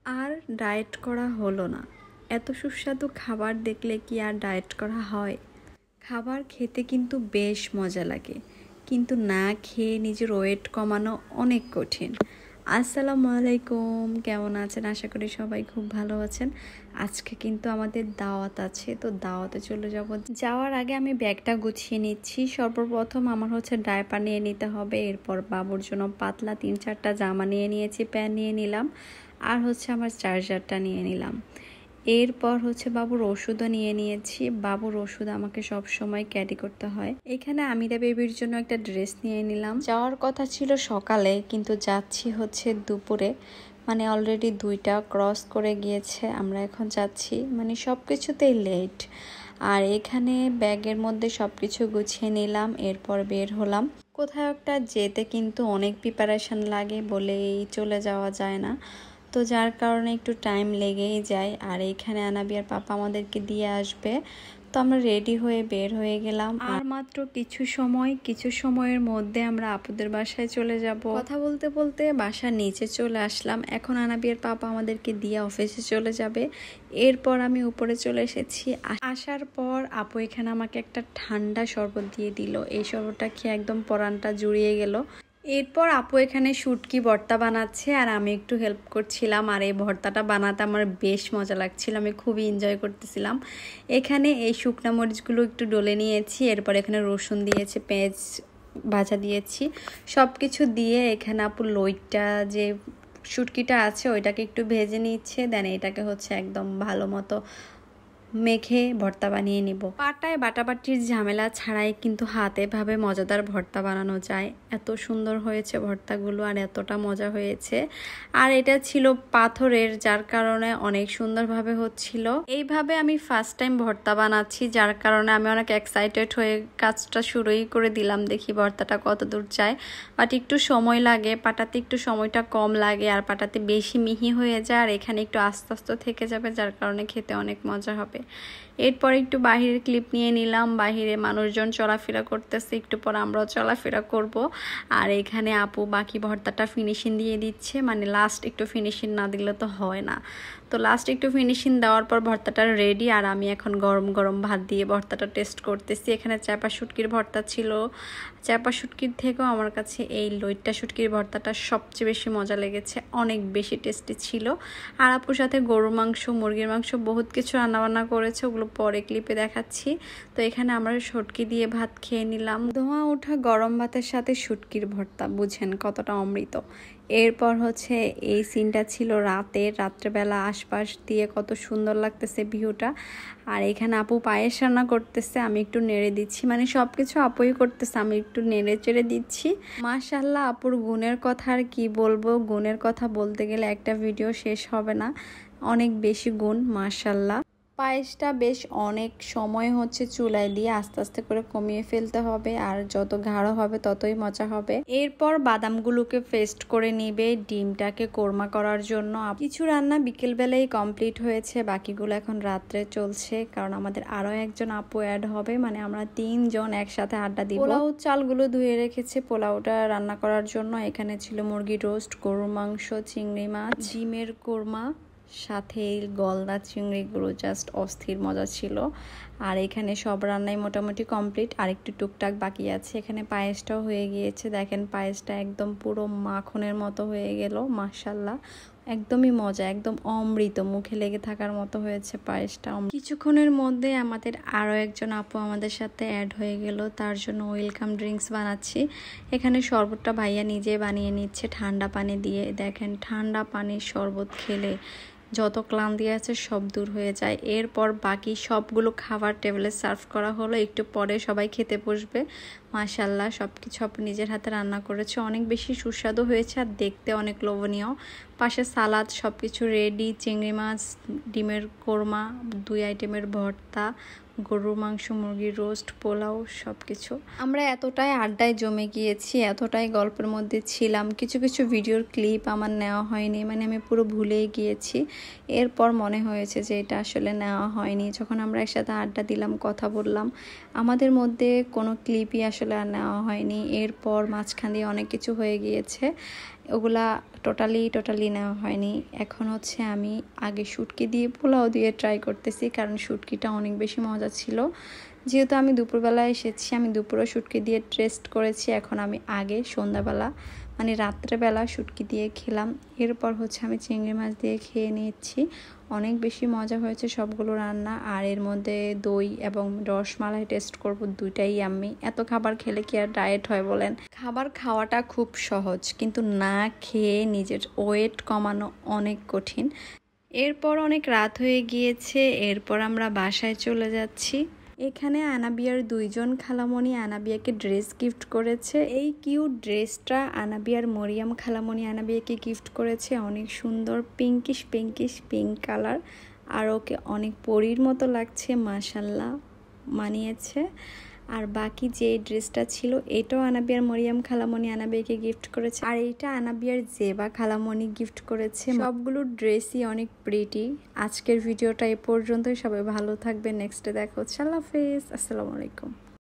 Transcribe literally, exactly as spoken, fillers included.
আর diet করা হলো না। এত সুস্বাদু খাবার দেখলে কি আর ডায়েট করা হয়? খাবার খেতে কিন্তু বেশ মজা লাগে, কিন্তু না খেয়ে নিজের ওয়েট কমানো অনেক কঠিন। আসসালামু আলাইকুম, কেমন আছেন? আশা করি সবাই খুব ভালো আছেন। আজকে কিন্তু আমাদের দাওয়াত আছে, তো দাওয়াতে চলে যাব। যাওয়ার আগে আমি ব্যাগটা গুছিয়ে নিচ্ছি। সর্বপ্রথম আমার হচ্ছে ডায়পার নিয়ে নিতে হবে, এরপর বাবুর জন্য পাতলা তিন চারটা জামা নিয়ে নিয়েছি, প্যান্ট নিয়ে নিলাম, আর হচ্ছে আমার চার্জারটা নিয়ে নিলাম। এরপর হচ্ছে বাবুর ওষুধও নিয়ে নিয়েছি। বাবুর ওষুধ আমাকে সব সময় ক্যারি করতে হয়। এখানে আমিরা বেবির জন্য একটা ড্রেস নিয়ে নিলাম। যাওয়ার কথা ছিল সকালে, কিন্তু যাচ্ছি হচ্ছে দুপুরে, মানে অলরেডি দুইটা ক্রস করে গিয়েছে, আমরা এখন যাচ্ছি, মানে সব কিছুতেই লেট। আর এখানে ব্যাগের মধ্যে সব কিছু গুছিয়ে নিলাম, এরপর বের হলাম। কোথাও একটা যেতে কিন্তু অনেক প্রিপারেশন লাগে, বলেই চলে যাওয়া যায় না, তো যার কারণে একটু টাইম লেগেই যায়। আর এইখানে আনাবিয়ার পাপা আমাদেরকে দিয়ে আসবে, তো আমরা রেডি হয়ে বের হয়ে গেলাম। আর মাত্র কিছু সময় কিছু সময়ের মধ্যে আমরা আপুদের বাসায় চলে যাব। কথা বলতে বলতে বাসার নিচে চলে আসলাম। এখন আনাবিয়ার পাপা আমাদেরকে দিয়ে অফিসে চলে যাবে। এরপর আমি উপরে চলে এসেছি। আসার পর আপু এখানে আমাকে একটা ঠান্ডা শরবত দিয়ে দিল। এই শরবতটা খেয়ে একদম পরানটা জুড়িয়ে গেল। এরপর আপু এখানে শুটকি ভর্তা বানাচ্ছে, আর আমি একটু হেল্প করছিলাম। আর এই ভর্তাটা বানাতে আমার বেশ মজা লাগছিল, আমি খুবই এনজয় করতেছিলাম। এখানে এই শুকনো মরিচগুলো একটু ডলে নিয়েছি, এরপর এখানে রসুন দিয়েছি, পেঁয়াজ ভাজা দিয়েছি, সব কিছু দিয়ে এখানে আপু লইটা যে শুটকিটা আছে ওইটাকে একটু ভেজে নিচ্ছে, দেন এটাকে হচ্ছে একদম ভালো মতো মেখে ভর্তা বানিয়ে নিব। পাটায় বাটাবাটির ঝামেলা ছাড়াই কিন্তু হাতে ভাবে মজাদার ভর্তা বানানো যায়। এত সুন্দর হয়েছে ভর্তাগুলো, আর এতটা মজা হয়েছে। আর এটা ছিল পাথরের, যার কারণে অনেক সুন্দরভাবে হচ্ছিল। এইভাবে আমি ফার্স্ট টাইম ভর্তা বানাচ্ছি, যার কারণে আমি অনেক এক্সাইটেড হয়ে কাজটা শুরুই করে দিলাম। দেখি ভর্তাটা কত দূর যায়, বাট একটু সময় লাগে, পাটাতে একটু সময়টা কম লাগে, আর পাটাতে বেশি মিহি হয়ে যায়, আর এখানে একটু আস্তে আস্তে থেকে যাবে, যার কারণে খেতে অনেক মজা হবে। এরপর একটু বাহিরের ক্লিপ নিয়ে নিলাম। বাহিরে মানুষজন চলাফেরা করতেছে, একটু পর আমরাও চলাফেরা করব। আর এখানে আপু বাকি ভর্তাটা ফিনিশিং দিয়ে দিচ্ছে, মানে লাস্ট একটু ফিনিশিং না দিলে তো হয় না। তো লাস্ট একটু ফিনিশিং দেওয়ার পর ভর্তাটা রেডি। আর আমি এখন গরম গরম ভাত দিয়ে ভর্তাটা টেস্ট করতেছি। এখানে চাপা শুটকির ভর্তা ছিল। চাপা শুটকির থেকেও আমার কাছে এই লইট্টা শুটকির ভর্তাটা সবচেয়ে বেশি মজা লেগেছে, অনেক বেশি টেস্টি ছিল। আর আপুর সাথে গরুর মাংস, মুরগির মাংস, বহুত কিছু রান্নাবান্না করেছে, ওগুলো পরে ক্লিপে দেখাচ্ছি। তো এখানে আমরা শুটকি দিয়ে ভাত খেয়ে নিলাম। ধোঁয়া ওঠা গরম ভাতের সাথে শুটকির ভর্তা, বুঝেন কতটা অমৃত। এরপর হচ্ছে এই সিনটা ছিল রাতের, রাত্রেবেলা আশপাশ দিয়ে কত সুন্দর লাগতেছে ভিউটা। আর এখানে আপু পায়েস রান্না করতেছে, আমি একটু নেড়ে দিচ্ছি, মানে সব কিছু আপুই করতেছে, আমি একটু নেড়ে চেড়ে দিচ্ছি। মাশাআল্লাহ, আপুর গুণের কথা আর কি বলবো, গুণের কথা বলতে গেলে একটা ভিডিও শেষ হবে না, অনেক বেশি গুণ মাশাআল্লাহ। পায়েসটা বেশ অনেক সময় হচ্ছে চুলায় দিয়ে আস্তে আস্তে করে কমিয়ে ফেলতে হবে, আর যত গাঢ় হবে ততই মজা হবে। এরপর বাদামগুলোকে পেস্ট করে নিবে ডিমটাকে কোরমা করার জন্য। কিছু রান্না বিকেলবেলায় কমপ্লিট হয়েছে, বাকিগুলো এখন রাত্রে চলছে, কারণ আমাদের আরও একজন আপু অ্যাড হবে, মানে আমরা তিনজন একসাথে আড্ডা দিব। পোলাও চালগুলো ধুয়ে রেখেছে পোলাওটা রান্না করার জন্য। এখানে ছিল মুরগি রোস্ট, গরুর মাংস, চিংড়ি মাছ, ডিমের কোরমা, সাথে গলদা চিংড়িগুলো জাস্ট অস্থির মজা ছিল। আর এখানে সব রান্নাই মোটামুটি কমপ্লিট, আর একটু টুকটাক বাকি আছে। এখানে পায়েসটাও হয়ে গিয়েছে, দেখেন পায়েসটা একদম পুরো মাখনের মতো হয়ে গেল, মাশাআল্লাহ একদমই মজা, একদম অমৃত, মুখে লেগে থাকার মতো হয়েছে পায়েসটা। কিছুক্ষণের মধ্যে আমাদের আরও একজন আপু আমাদের সাথে অ্যাড হয়ে গেল, তার জন্য ওয়েলকাম ড্রিঙ্কস বানাচ্ছি। এখানে শরবতটা ভাইয়া নিজে বানিয়ে নিচ্ছে ঠান্ডা পানি দিয়ে। দেখেন ঠান্ডা পানির শরবত খেলে যত ক্লান্তি আছে সব দূর হয়ে যায়। এরপর বাকি সবগুলো খাবার টেবিলে সার্ভ করা হলো, একটু পরে সবাই খেতে বসবে। মাশাআল্লাহ সব কিছু আপু নিজের হাতে রান্না করেছে, অনেক বেশি সুস্বাদু হয়েছে, আর দেখতে অনেক লোভনীয়। পাশে সালাদ, সব কিছু রেডি, চিংড়ি মাছ, ডিমের কোরমা, দুই আইটেমের ভর্তা, গরুর মাংস, মুরগির রোস্ট, পোলাও, সব কিছু। আমরা এতটাই আড্ডায় জমে গিয়েছি, এতটাই গল্পের মধ্যে ছিলাম, কিছু কিছু ভিডিওর ক্লিপ আমার নেওয়া হয়নি, মানে আমি পুরো ভুলেই গিয়েছি। এরপর মনে হয়েছে যে এটা আসলে নেওয়া হয়নি। যখন আমরা একসাথে আড্ডা দিলাম, কথা বললাম, আমাদের মধ্যে কোনো ক্লিপই আসলে আর নেওয়া হয়নি। এরপর মাঝখান দিয়ে অনেক কিছু হয়ে গিয়েছে। ওগুলা টোটালি টোটালি নেওয়া হয়নি। এখন হচ্ছে আমি আগে শুটকি দিয়ে পোলাও দিয়ে ট্রাই করতেছি, কারণ শুটকিটা অনেক বেশি মজা ছিল। যেহেতু আমি দুপুরবেলা এসেছি, আমি দুপুরে শুটকি দিয়ে টেস্ট করেছি। এখন আমি আগে সন্ধ্যাবেলা মানে রাত্রেবেলা শুটকি দিয়ে খেলাম, এরপর হচ্ছে আমি চিংড়ি মাছ দিয়ে খেয়ে নিচ্ছি। অনেক বেশি মজা হয়েছে সবগুলো রান্না। আর এর মধ্যে দই এবং রসমালাই টেস্ট করব, দুইটাই আমি। এত খাবার খেলে কি আর ডায়েট হয় বলেন? খাবার খাওয়াটা খুব সহজ, কিন্তু না খেয়ে নিজের ওয়েট কমানো অনেক কঠিন। এরপর অনেক রাত হয়ে গিয়েছে, এরপর আমরা বাসায় চলে যাচ্ছি। এখানে আনাবিয়ার দুইজন খালামণি আনাবিয়াকে ড্রেস গিফট করেছে। এই কিউট ড্রেসটা আনাবিয়ার মরিয়াম খালামণি আনাবিয়াকে গিফট করেছে। অনেক সুন্দর পিঙ্কিশ পিঙ্কিশ পিঙ্ক কালার, আর ওকে অনেক পরীর মতো লাগছে, মাশাল্লাহ মানিয়েছে। আর বাকি যে ড্রেসটা ছিল এটাও আনাবিয়ার মরিয়াম খালামণি আনাবিয়াকে গিফট করেছে, আর এইটা আনাবিয়ার জেবা খালামণি গিফট করেছে। সবগুলো ড্রেসই অনেক প্রিটি। আজকের ভিডিওটা এ পর্যন্তই। সবাই ভালো থাকবে, নেক্সটে দেখা হচ্ছে। আল্লাহ হাফেজ, আসসালামু আলাইকুম।